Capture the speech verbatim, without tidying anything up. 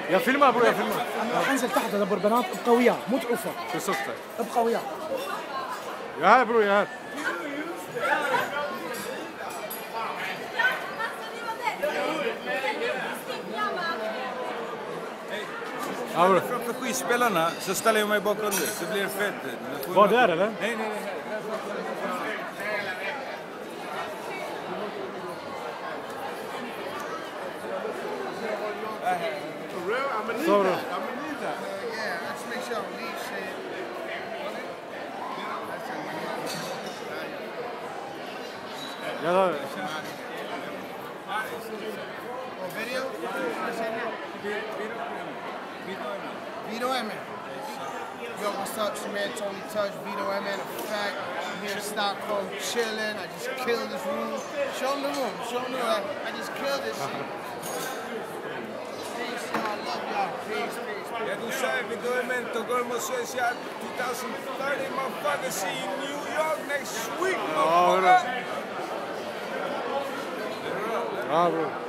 يا فيلم برو يا فيلم. انا انزل تحت ادبر بنات ابقى وياه مو تعوفه. شو صفتك؟ ابقى وياه. يا هاي برو يا هاي. Ja, för skivspelarna så ställer jag mig bakom det, så blir det fett. Vad är det eller? Nej, nej, nej. For real? I'm gonna need So, that. I'm gonna need that. Yeah, let's make sure we leave shit. Ya da Oh, video? What's your name? Vito Emin. Yo, what's up? It's your man Tony Touch, Vito Emin. In fact, I'm here in Stockholm chilling. I just killed this room. Show them the room. Show them the room. I just killed this shit. Peace, I love y'all. Peace, peace, peace. Ja, du säger vi går med Stockholm och Sverige twenty thirty, motherfucker. See you in New York next week, motherfucker. Ja, bro.